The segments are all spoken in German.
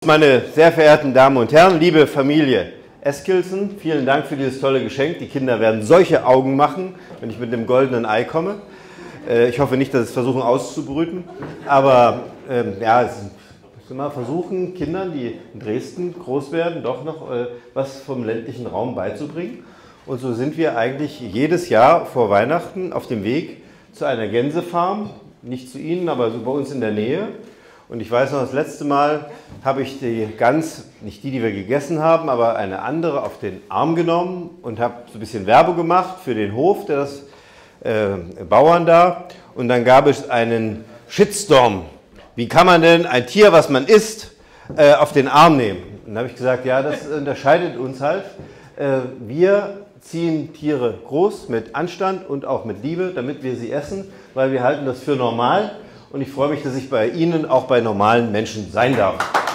Meine sehr verehrten Damen und Herren, liebe Familie Eskilsen, vielen Dank für dieses tolle Geschenk. Die Kinder werden solche Augen machen, wenn ich mit dem goldenen Ei komme. Ich hoffe nicht, dass sie es versuchen auszubrüten, aber ja, es müssen wir versuchen, Kindern, die in Dresden groß werden, doch noch was vom ländlichen Raum beizubringen. Und so sind wir eigentlich jedes Jahr vor Weihnachten auf dem Weg zu einer Gänsefarm, nicht zu Ihnen, aber so bei uns in der Nähe. Und ich weiß noch, das letzte Mal habe ich die Gans, nicht die wir gegessen haben, aber eine andere auf den Arm genommen und habe so ein bisschen Werbung gemacht für den Hof, der das Bauern da. Und dann gab es einen Shitstorm. Wie kann man denn ein Tier, was man isst, auf den Arm nehmen? Und dann habe ich gesagt, ja, das unterscheidet uns halt. Wir ziehen Tiere groß mit Anstand und auch mit Liebe, damit wir sie essen, weil wir halten das für normal. Und ich freue mich, dass ich bei Ihnen auch bei normalen Menschen sein darf.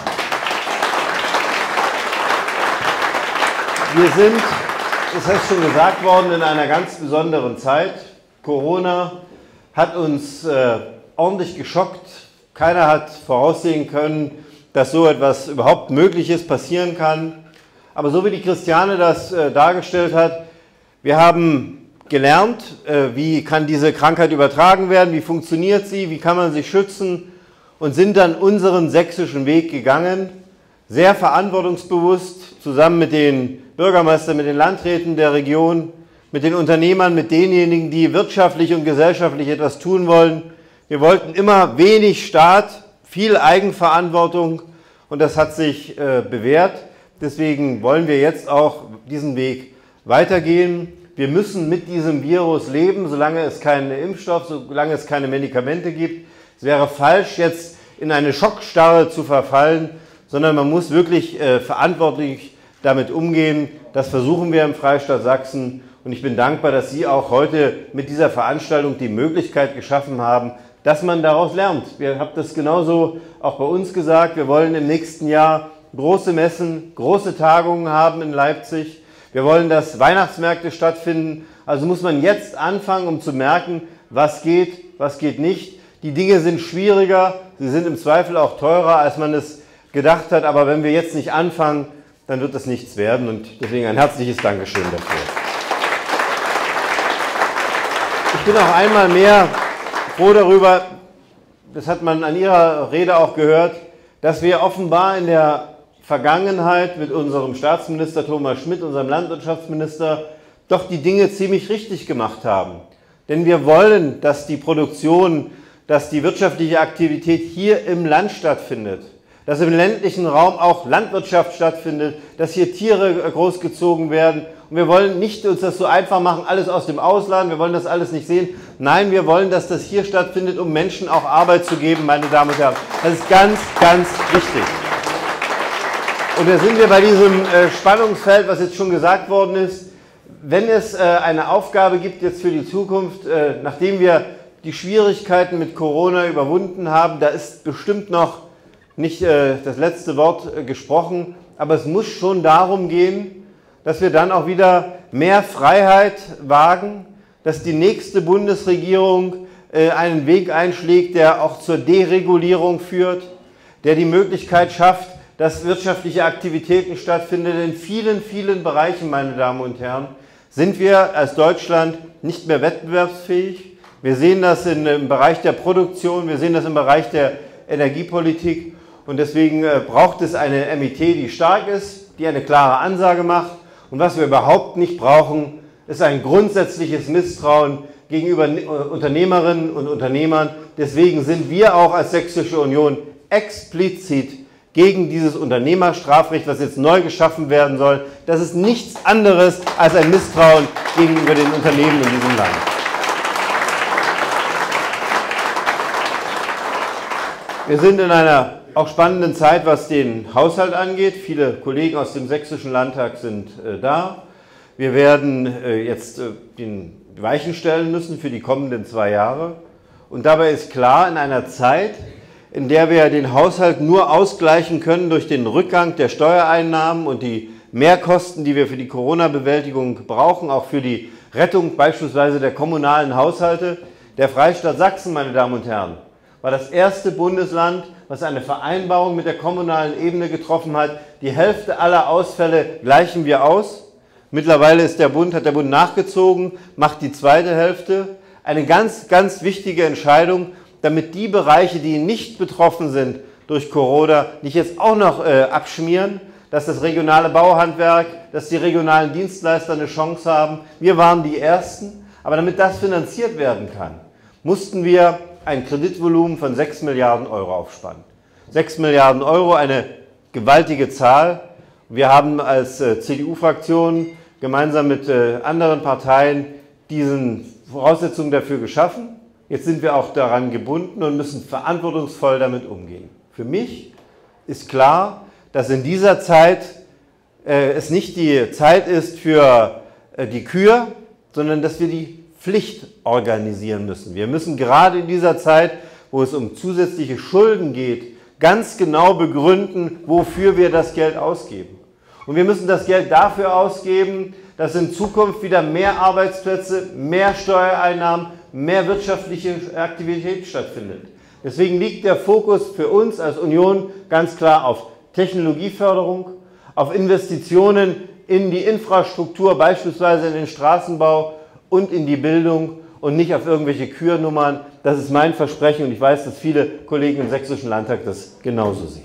Wir sind, es ist schon gesagt worden, in einer ganz besonderen Zeit. Corona hat uns ordentlich geschockt. Keiner hat voraussehen können, dass so etwas überhaupt möglich ist, passieren kann. Aber so wie die Christiane das dargestellt hat, wir haben gelernt, wie kann diese Krankheit übertragen werden, wie funktioniert sie, wie kann man sich schützen und sind dann unseren sächsischen Weg gegangen, sehr verantwortungsbewusst, zusammen mit den Bürgermeistern, mit den Landräten der Region, mit den Unternehmern, mit denjenigen, die wirtschaftlich und gesellschaftlich etwas tun wollen. Wir wollten immer wenig Staat, viel Eigenverantwortung und das hat sich bewährt. Deswegen wollen wir jetzt auch diesen Weg weitergehen. Wir müssen mit diesem Virus leben, solange es keinen Impfstoff, solange es keine Medikamente gibt. Es wäre falsch, jetzt in eine Schockstarre zu verfallen, sondern man muss wirklich verantwortlich damit umgehen. Das versuchen wir im Freistaat Sachsen. Und ich bin dankbar, dass Sie auch heute mit dieser Veranstaltung die Möglichkeit geschaffen haben, dass man daraus lernt. Wir haben das genauso auch bei uns gesagt. Wir wollen im nächsten Jahr große Messen, große Tagungen haben in Leipzig. Wir wollen, dass Weihnachtsmärkte stattfinden. Also muss man jetzt anfangen, um zu merken, was geht nicht. Die Dinge sind schwieriger, sie sind im Zweifel auch teurer, als man es gedacht hat. Aber wenn wir jetzt nicht anfangen, dann wird das nichts werden. Und deswegen ein herzliches Dankeschön dafür. Ich bin auch einmal mehr froh darüber, das hat man an Ihrer Rede auch gehört, dass wir offenbar in der Vergangenheit mit unserem Staatsminister Thomas Schmidt, unserem Landwirtschaftsminister, doch die Dinge ziemlich richtig gemacht haben. Denn wir wollen, dass die Produktion, dass die wirtschaftliche Aktivität hier im Land stattfindet, dass im ländlichen Raum auch Landwirtschaft stattfindet, dass hier Tiere großgezogen werden. Und wir wollen nicht uns das so einfach machen, alles aus dem Ausland, wir wollen das alles nicht sehen. Nein, wir wollen, dass das hier stattfindet, um Menschen auch Arbeit zu geben, meine Damen und Herren. Das ist ganz, ganz wichtig. Und da sind wir bei diesem Spannungsfeld, was jetzt schon gesagt worden ist. Wenn es eine Aufgabe gibt jetzt für die Zukunft, nachdem wir die Schwierigkeiten mit Corona überwunden haben, da ist bestimmt noch nicht das letzte Wort gesprochen, aber es muss schon darum gehen, dass wir dann auch wieder mehr Freiheit wagen, dass die nächste Bundesregierung einen Weg einschlägt, der auch zur Deregulierung führt, der die Möglichkeit schafft, dass wirtschaftliche Aktivitäten stattfinden. In vielen, vielen Bereichen, meine Damen und Herren, sind wir als Deutschland nicht mehr wettbewerbsfähig. Wir sehen das im Bereich der Produktion, wir sehen das im Bereich der Energiepolitik und deswegen braucht es eine MIT, die stark ist, die eine klare Ansage macht. Und was wir überhaupt nicht brauchen, ist ein grundsätzliches Misstrauen gegenüber Unternehmerinnen und Unternehmern. Deswegen sind wir auch als Sächsische Union explizit gegen dieses Unternehmerstrafrecht, was jetzt neu geschaffen werden soll. Das ist nichts anderes als ein Misstrauen gegenüber den Unternehmen in diesem Land. Wir sind in einer auch spannenden Zeit, was den Haushalt angeht. Viele Kollegen aus dem Sächsischen Landtag sind da. Wir werden jetzt den Weichen stellen müssen für die kommenden 2 Jahre. Und dabei ist klar, in einer Zeit, in der wir den Haushalt nur ausgleichen können durch den Rückgang der Steuereinnahmen und die Mehrkosten, die wir für die Corona-Bewältigung brauchen, auch für die Rettung beispielsweise der kommunalen Haushalte. Der Freistaat Sachsen, meine Damen und Herren, war das erste Bundesland, was eine Vereinbarung mit der kommunalen Ebene getroffen hat. Die Hälfte aller Ausfälle gleichen wir aus. Mittlerweile hat der Bund nachgezogen, macht die zweite Hälfte. Eine ganz, ganz wichtige Entscheidung, damit die Bereiche, die nicht betroffen sind durch Corona, nicht jetzt auch noch abschmieren, dass das regionale Bauhandwerk, dass die regionalen Dienstleister eine Chance haben. Wir waren die Ersten, aber damit das finanziert werden kann, mussten wir ein Kreditvolumen von 6 Milliarden Euro aufspannen. 6 Milliarden Euro, eine gewaltige Zahl. Wir haben als CDU-Fraktion gemeinsam mit anderen Parteien diesen Voraussetzungen dafür geschaffen. Jetzt sind wir auch daran gebunden und müssen verantwortungsvoll damit umgehen. Für mich ist klar, dass in dieser Zeit es nicht die Zeit ist für die Kür, sondern dass wir die Pflicht organisieren müssen. Wir müssen gerade in dieser Zeit, wo es um zusätzliche Schulden geht, ganz genau begründen, wofür wir das Geld ausgeben. Und wir müssen das Geld dafür ausgeben, dass in Zukunft wieder mehr Arbeitsplätze, mehr Steuereinnahmen, mehr wirtschaftliche Aktivität stattfindet. Deswegen liegt der Fokus für uns als Union ganz klar auf Technologieförderung, auf Investitionen in die Infrastruktur, beispielsweise in den Straßenbau und in die Bildung und nicht auf irgendwelche Kürnummern. Das ist mein Versprechen und ich weiß, dass viele Kollegen im Sächsischen Landtag das genauso sehen.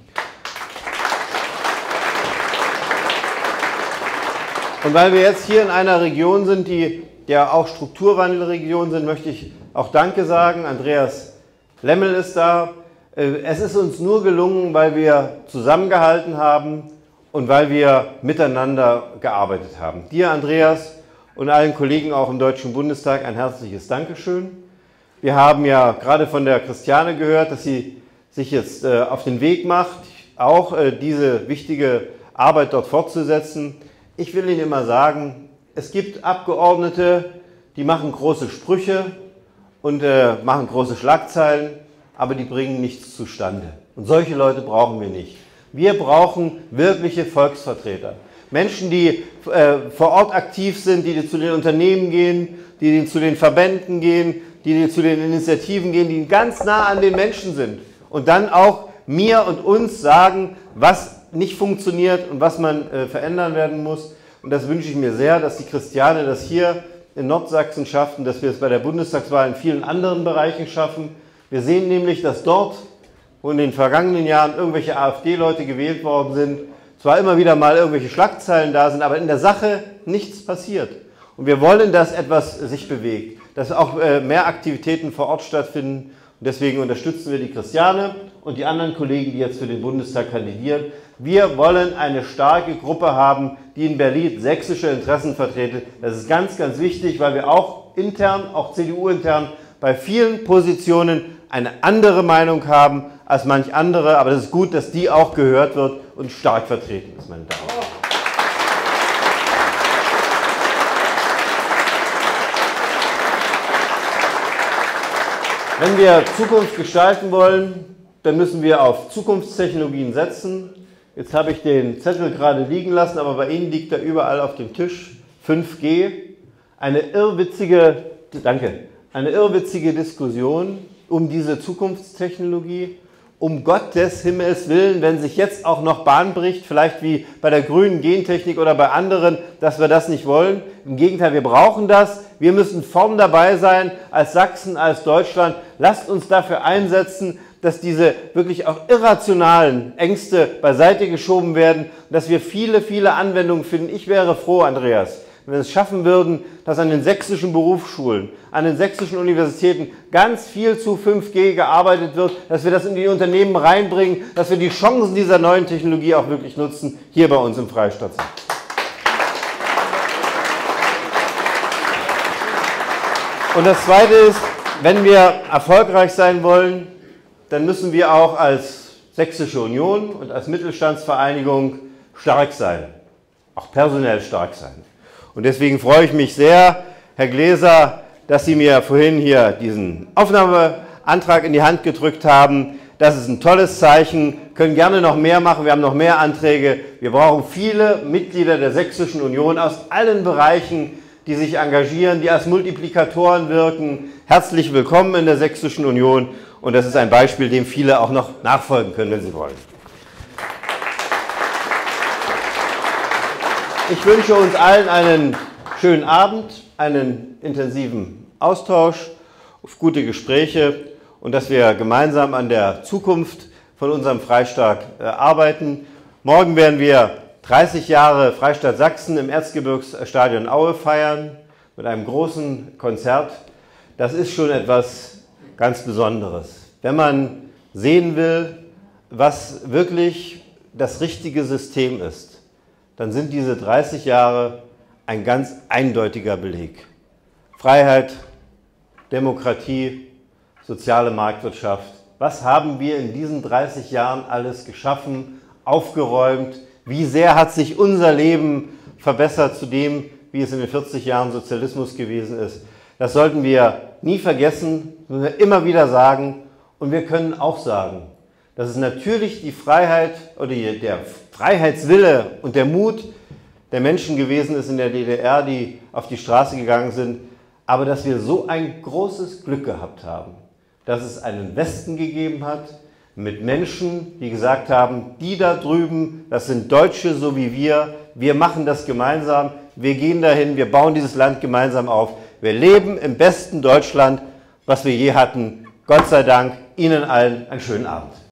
Und weil wir jetzt hier in einer Region sind, die ja auch Strukturwandelregion sind, möchte ich auch Danke sagen. Andreas Lemmel ist da. Es ist uns nur gelungen, weil wir zusammengehalten haben und weil wir miteinander gearbeitet haben. Dir, Andreas, und allen Kollegen auch im Deutschen Bundestag ein herzliches Dankeschön. Wir haben ja gerade von der Christiane gehört, dass sie sich jetzt auf den Weg macht, auch diese wichtige Arbeit dort fortzusetzen. Ich will Ihnen immer sagen, es gibt Abgeordnete, die machen große Sprüche und machen große Schlagzeilen, aber die bringen nichts zustande. Und solche Leute brauchen wir nicht. Wir brauchen wirkliche Volksvertreter. Menschen, die vor Ort aktiv sind, die zu den Unternehmen gehen, die zu den Verbänden gehen, die zu den Initiativen gehen, die ganz nah an den Menschen sind und dann auch mir und uns sagen, was nicht funktioniert und was man verändern werden muss. Und das wünsche ich mir sehr, dass die Christiane das hier in Nordsachsen schafft und dass wir es bei der Bundestagswahl in vielen anderen Bereichen schaffen. Wir sehen nämlich, dass dort, wo in den vergangenen Jahren irgendwelche AfD-Leute gewählt worden sind, zwar immer wieder mal irgendwelche Schlagzeilen da sind, aber in der Sache nichts passiert. Und wir wollen, dass etwas sich bewegt, dass auch mehr Aktivitäten vor Ort stattfinden. Und deswegen unterstützen wir die Christiane und die anderen Kollegen, die jetzt für den Bundestag kandidieren. Wir wollen eine starke Gruppe haben, die in Berlin sächsische Interessen vertreten. Das ist ganz, ganz wichtig, weil wir auch intern, auch CDU-intern, bei vielen Positionen eine andere Meinung haben als manch andere. Aber es ist gut, dass die auch gehört wird und stark vertreten ist, meine Damen und Herren. Wenn wir Zukunft gestalten wollen, dann müssen wir auf Zukunftstechnologien setzen. Jetzt habe ich den Zettel gerade liegen lassen, aber bei Ihnen liegt er überall auf dem Tisch. 5G, eine irrwitzige Diskussion um diese Zukunftstechnologie. Um Gottes Himmels Willen, wenn sich jetzt auch noch Bahn bricht, vielleicht wie bei der grünen Gentechnik oder bei anderen, dass wir das nicht wollen. Im Gegenteil, wir brauchen das. Wir müssen vorn dabei sein, als Sachsen, als Deutschland. Lasst uns dafür einsetzen, dass diese wirklich auch irrationalen Ängste beiseite geschoben werden und dass wir viele, viele Anwendungen finden. Ich wäre froh, Andreas, wenn wir es schaffen würden, dass an den sächsischen Berufsschulen, an den sächsischen Universitäten ganz viel zu 5G gearbeitet wird, dass wir das in die Unternehmen reinbringen, dass wir die Chancen dieser neuen Technologie auch wirklich nutzen, hier bei uns im Freistaat. Und das Zweite ist, wenn wir erfolgreich sein wollen, dann müssen wir auch als Sächsische Union und als Mittelstandsvereinigung stark sein, auch personell stark sein. Und deswegen freue ich mich sehr, Herr Gläser, dass Sie mir vorhin hier diesen Aufnahmeantrag in die Hand gedrückt haben. Das ist ein tolles Zeichen, können gerne noch mehr machen, wir haben noch mehr Anträge. Wir brauchen viele Mitglieder der Sächsischen Union aus allen Bereichen, die sich engagieren, die als Multiplikatoren wirken. Herzlich willkommen in der Sächsischen Union. Und Und das ist ein Beispiel, dem viele auch noch nachfolgen können, wenn sie wollen. Ich wünsche uns allen einen schönen Abend, einen intensiven Austausch, gute Gespräche und dass wir gemeinsam an der Zukunft von unserem Freistaat arbeiten. Morgen werden wir 30 Jahre Freistaat Sachsen im Erzgebirgsstadion Aue feiern mit einem großen Konzert. Das ist schon etwas ganz Besonderes. Wenn man sehen will, was wirklich das richtige System ist, dann sind diese 30 Jahre ein ganz eindeutiger Beleg. Freiheit, Demokratie, soziale Marktwirtschaft. Was haben wir in diesen 30 Jahren alles geschaffen, aufgeräumt? Wie sehr hat sich unser Leben verbessert zu dem, wie es in den 40 Jahren Sozialismus gewesen ist? Das sollten wir nie vergessen, müssen wir immer wieder sagen. Und wir können auch sagen, dass es natürlich die Freiheit oder der Freiheitswille und der Mut der Menschen gewesen ist in der DDR, die auf die Straße gegangen sind, aber dass wir so ein großes Glück gehabt haben, dass es einen Westen gegeben hat mit Menschen, die gesagt haben, die da drüben, das sind Deutsche so wie wir machen das gemeinsam, wir gehen dahin, wir bauen dieses Land gemeinsam auf, wir leben im besten Deutschland, was wir je hatten. Gott sei Dank, Ihnen allen einen schönen Abend.